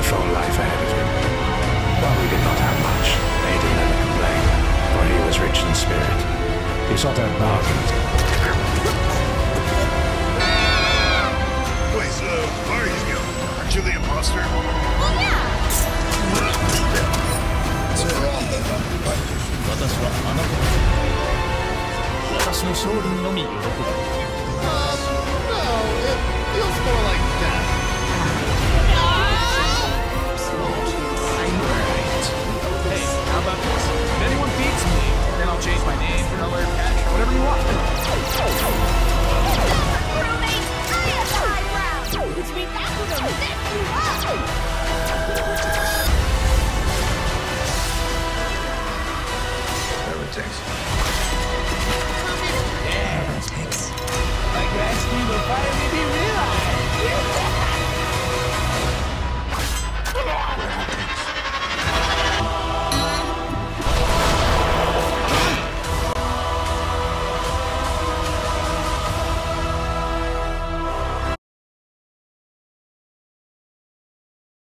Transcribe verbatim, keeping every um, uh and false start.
wonderful life ahead of him. While he did not have much, Aidan never complained, for he was rich in spirit. He sought out bargains.